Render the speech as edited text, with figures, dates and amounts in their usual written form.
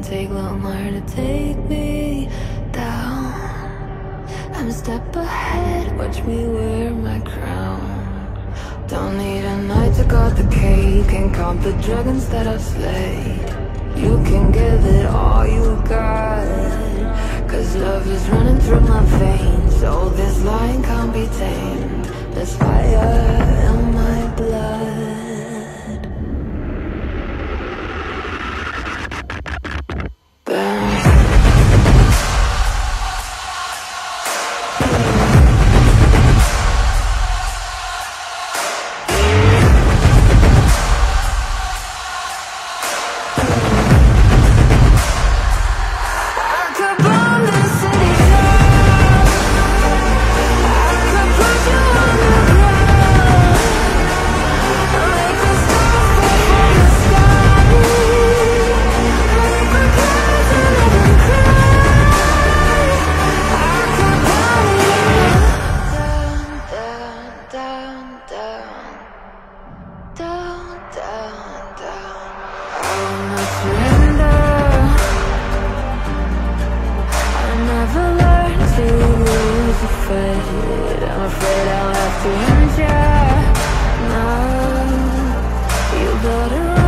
take longer to take me down. I'm a step ahead, watch me wear my crown. Don't need a night to cut the cake and count the dragons that I've slayed. You can give it all you got, cause love is running through my veins. Oh, this line can't be tamed. There's fire in my blood. I'm afraid I'll have to end ya now. You better run.